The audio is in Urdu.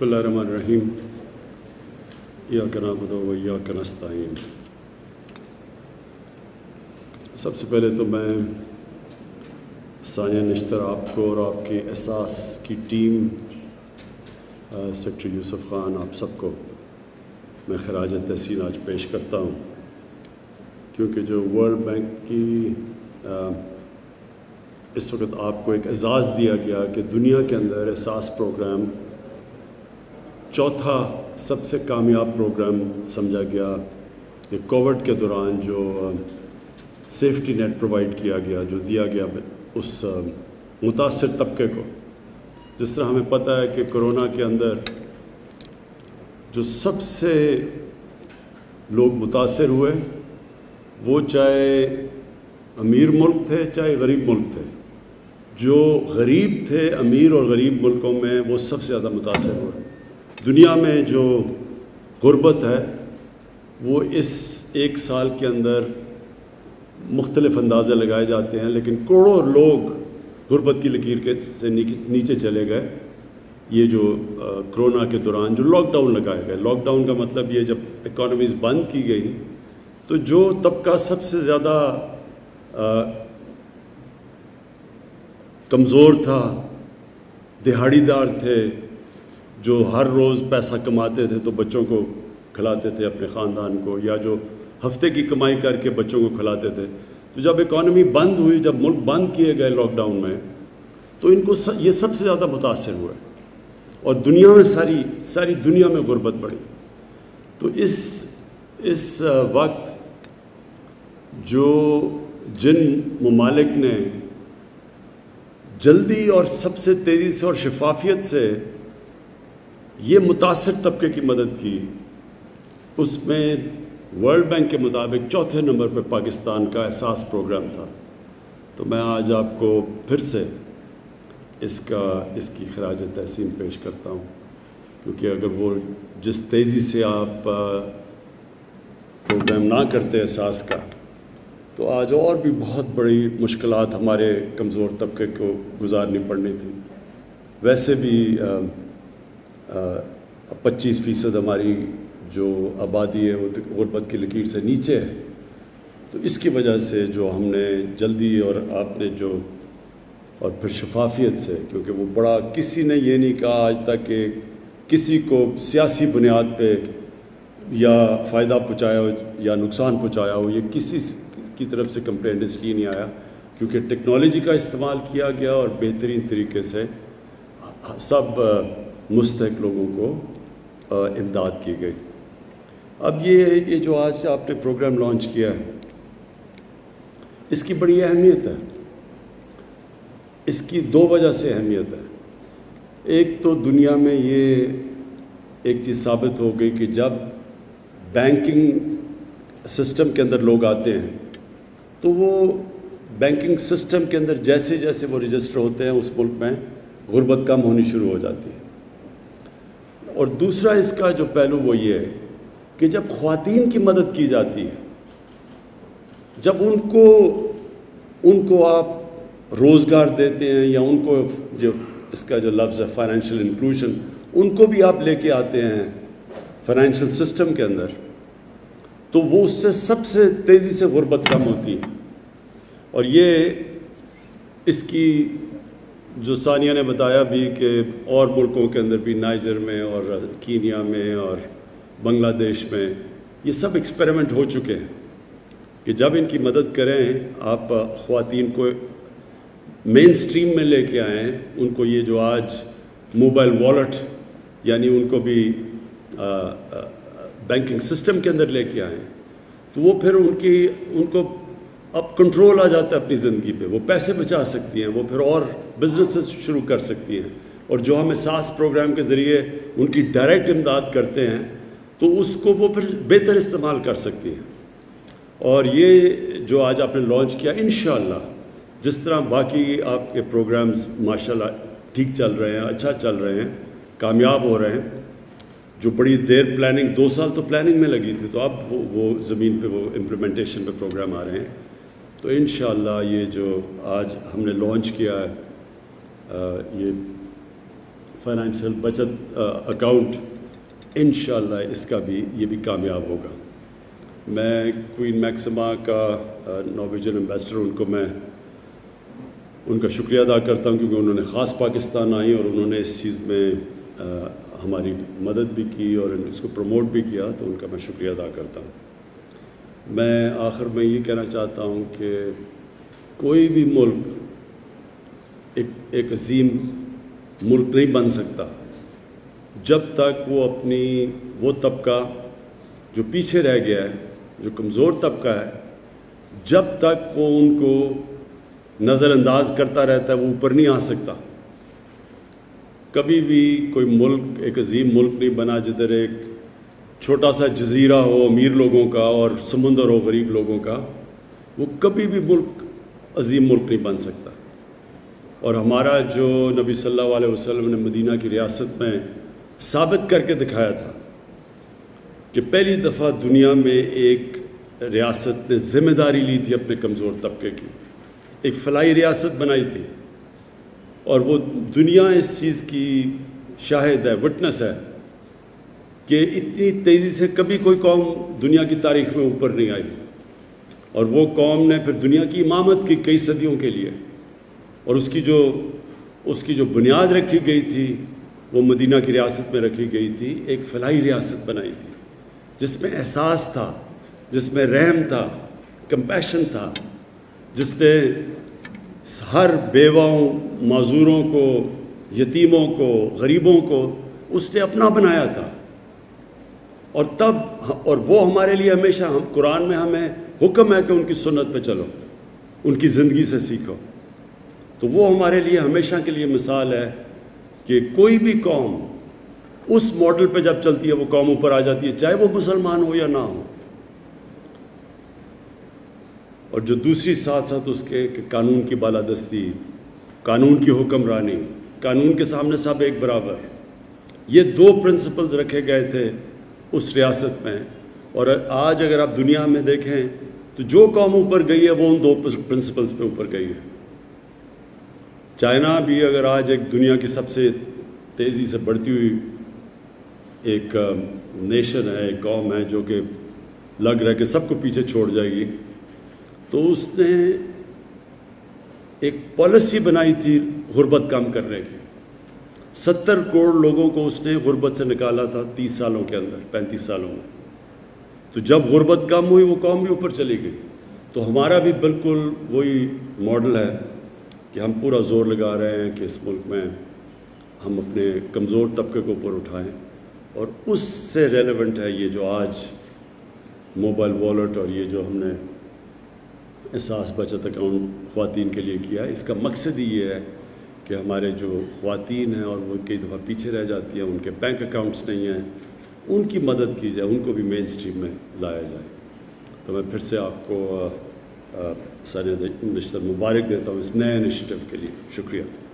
بسم اللہ الرحمن الرحیم ایاک نعبد و ایاک نستعین۔ سب سے پہلے تو میں ثانیہ نشتر آپ کو اور آپ کے احساس کی ٹیم، سیکٹری یوسف خان، آپ سب کو میں خراج تحسین آج پیش کرتا ہوں، کیونکہ جو ورلڈ بینک کی اس وقت آپ کو ایک اعزاز دیا گیا کہ دنیا کے اندر احساس پروگرام چوتھا سب سے کامیاب پروگرام سمجھا گیا، کہ کووڈ کے دوران جو سیفٹی نیٹ پرووائڈ کیا گیا، جو دیا گیا اس متاثر طبقے کو۔ جس طرح ہمیں پتہ ہے کہ کرونا کے اندر جو سب سے لوگ متاثر ہوئے وہ چاہے امیر ملک تھے چاہے غریب ملک تھے، جو غریب تھے امیر اور غریب ملکوں میں وہ سب سے زیادہ متاثر ہوئے۔ دنیا میں جو غربت ہے وہ اس ایک سال کے اندر مختلف اندازے لگائے جاتے ہیں، لیکن کروڑوں لوگ غربت کی لکیر کے سے نیچے چلے گئے۔ یہ جو کرونا کے دوران جو لاک ڈاؤن لگائے گئے، لاک ڈاؤن کا مطلب یہ جب اکانومیز بند کی گئی تو جو طبقہ سب سے زیادہ کمزور تھا، دہاڑی دار تھے، جو ہر روز پیسہ کماتے تھے تو بچوں کو کھلاتے تھے اپنے خاندان کو، یا جو ہفتے کی کمائی کر کے بچوں کو کھلاتے تھے، تو جب اکانومی بند ہوئی، جب ملک بند کیے گئے لاک ڈاؤن میں، تو ان کو یہ سب سے زیادہ متاثر ہوئے، اور دنیا میں ساری دنیا میں غربت بڑھی۔ تو اس وقت جو جن ممالک نے جلدی اور سب سے تیزی سے اور شفافیت سے یہ متاثر طبقے کی مدد کی، اس میں ورلڈ بینک کے مطابق چوتھے نمبر پر پاکستان کا احساس پروگرام تھا۔ تو میں آج آپ کو پھر سے اس کی خراج تحسین پیش کرتا ہوں، کیونکہ اگر وہ جس تیزی سے آپ پروگرام نہ کرتے احساس کا، تو آج اور بھی بہت بڑی مشکلات ہمارے کمزور طبقے کو گزارنی پڑنی تھی۔ ویسے بھی 25% ہماری جو آبادی ہے وہ غربت کی لکیر سے نیچے ہے، تو اس کی وجہ سے جو ہم نے جلدی اور آپ نے جو اور پھر شفافیت سے، کیونکہ وہ بڑا کسی نے یہ نہیں کہا آج تک کہ کسی کو سیاسی بنیاد پہ یا فائدہ پہنچایا ہو یا نقصان پہنچایا ہو، یہ کسی کی طرف سے کمپلینٹ اس لیے نہیں آیا کیونکہ ٹیکنالوجی کا استعمال کیا گیا اور بہترین طریقے سے سب مستحق لوگوں کو امداد کی گئی۔ اب یہ جو آج آپ نے پروگرام لانچ کیا ہے، اس کی بڑی اہمیت ہے۔ اس کی دو وجہ سے اہمیت ہے۔ ایک تو دنیا میں یہ ایک چیز ثابت ہو گئی کہ جب بینکنگ سسٹم کے اندر لوگ آتے ہیں تو وہ بینکنگ سسٹم کے اندر جیسے جیسے وہ رجسٹر ہوتے ہیں اس ملک میں غربت کم ہونی شروع ہو جاتی ہے۔ اور دوسرا اس کا جو پہلو وہ یہ ہے کہ جب خواتین کی مدد کی جاتی ہے، جب ان کو آپ روزگار دیتے ہیں، یا ان کو جو اس کا جو لفظ ہے فائنینشیل انکلوژن، ان کو بھی آپ لے کے آتے ہیں فائنینشیل سسٹم کے اندر، تو وہ اس سے سب سے تیزی سے غربت کم ہوتی ہے۔ اور یہ اس کی جو ثانیہ نے بتایا بھی کہ اور ملکوں کے اندر بھی، نائجر میں اور کینیا میں اور بنگلہ دیش میں، یہ سب ایکسپیریمنٹ ہو چکے ہیں کہ جب ان کی مدد کریں، آپ خواتین کو مین سٹریم میں لے کے آئیں، ان کو یہ جو آج موبائل والیٹ، یعنی ان کو بھی بینکنگ سسٹم کے اندر لے کے آئیں، تو وہ پھر ان کو اب کنٹرول آ جاتا ہے اپنی زندگی پہ، وہ پیسے بچا سکتی ہیں، وہ پھر اور بزنس شروع کر سکتی ہیں، اور جو ہم احساس پروگرام کے ذریعے ان کی ڈائریکٹ امداد کرتے ہیں تو اس کو وہ پھر بہتر استعمال کر سکتی ہیں۔ اور یہ جو آج آپ نے لانچ کیا، انشاءاللہ جس طرح باقی آپ کے پروگرامز ماشاءاللہ ٹھیک چل رہے ہیں، اچھا چل رہے ہیں، کامیاب ہو رہے ہیں، جو بڑی دیر پلاننگ 2 سال تو پلاننگ میں لگی تھی، تو اب وہ زمین پہ وہ امپلیمنٹیشن پہ پروگرام آ رہے ہیں۔ تو انشاءاللہ یہ جو آج ہم نے لانچ کیا ہے، یہ فائنینشیل بچت اکاؤنٹ انشاءاللہ اس کا بھی یہ بھی کامیاب ہوگا. میں کوئین میکسما کا نارویجن ایمبیسڈر میں ان کا شکریہ ادا کرتا ہوں کیونکہ انہوں نے خاص پاکستان آئی اور انہوں نے اس چیز میں ہماری مدد بھی کی اور اس کو پروموٹ بھی کیا, تو ان کا میں شکریہ ادا کرتا ہوں. میں آخر میں یہ کہنا چاہتا ہوں کہ کوئی بھی ملک ایک عظیم ملک نہیں بن سکتا جب تک وہ طبقہ جو پیچھے رہ گیا ہے, جو کمزور طبقہ ہے, جب تک وہ ان کو نظر انداز کرتا رہتا ہے وہ اوپر نہیں آ سکتا. کبھی بھی کوئی ملک ایک عظیم ملک نہیں بنا جدھر ایک چھوٹا سا جزیرہ ہو امیر لوگوں کا اور سمندر ہو غریب لوگوں کا. وہ کبھی بھی ملک عظیم ملک نہیں بن سکتا. اور ہمارا جو نبی صلی اللہ علیہ وسلم نے مدینہ کی ریاست میں ثابت کر کے دکھایا تھا کہ پہلی دفعہ دنیا میں ایک ریاست نے ذمہ داری لی تھی اپنے کمزور طبقے کی, ایک فلاحی ریاست بنائی تھی, اور وہ دنیا اس چیز کی شاہد ہے, وٹنس ہے کہ اتنی تیزی سے کبھی کوئی قوم دنیا کی تاریخ میں اوپر نہیں آئی. اور وہ قوم نے پھر دنیا کی امامت کی کئی صدیوں کے لیے, اور اس کی جو بنیاد رکھی گئی تھی وہ مدینہ کی ریاست میں رکھی گئی تھی. ایک فلاحی ریاست بنائی تھی جس میں احساس تھا, جس میں رحم تھا, کمپیشن تھا, جس نے ہر بیواؤں, معذوروں کو, یتیموں کو, غریبوں کو اس نے اپنا بنایا تھا. اور وہ ہمارے لیے ہمیشہ, قرآن میں ہمیں حکم ہے کہ ان کی سنت پہ چلو, ان کی زندگی سے سیکھو. تو وہ ہمارے لیے ہمیشہ کے لیے مثال ہے کہ کوئی بھی قوم اس ماڈل پہ جب چلتی ہے وہ قوم اوپر آ جاتی ہے, چاہے وہ مسلمان ہو یا نہ ہو. اور جو دوسری ساتھ ساتھ اس کے کہ قانون کی بالادستی, قانون کی حکمرانی, قانون کے سامنے سب ایک برابر, یہ دو پرنسپلز رکھے گئے تھے اس ریاست میں. اور آج اگر آپ دنیا میں دیکھیں تو جو قوم اوپر گئی ہے وہ ان دو پرنسپلز پہ اوپر گئی ہے. چائنا بھی اگر آج ایک دنیا کی سب سے تیزی سے بڑھتی ہوئی ایک نیشن ہے, ایک قوم ہے جو کہ لگ رہا ہے کہ سب کو پیچھے چھوڑ جائے گی, تو اس نے ایک پالیسی بنائی تھی غربت کم کرنے کی. 70 کروڑ لوگوں کو اس نے غربت سے نکالا تھا 30 سالوں کے اندر, 35 سالوں میں. تو جب غربت کم ہوئی وہ قوم بھی اوپر چلی گئی. تو ہمارا بھی بالکل وہی ماڈل ہے کہ ہم پورا زور لگا رہے ہیں کہ اس ملک میں ہم اپنے کمزور طبقے کو اوپر اٹھائیں. اور اس سے ریلیونٹ ہے یہ جو آج موبائل والیٹ اور یہ جو ہم نے احساس بچت اکاؤنٹ خواتین کے لیے کیا ہے. اس کا مقصد ہی یہ ہے کہ ہمارے جو خواتین ہیں اور وہ کئی دفعہ پیچھے رہ جاتی ہیں, ان کے بینک اکاؤنٹس نہیں ہیں, ان کی مدد کی جائے, ان کو بھی مین سٹریم میں لایا جائے. تو میں پھر سے آپ کو سارے نشتر مبارک دیتا ہوں اس نئے انیشیٹو کے لیے. شکریہ.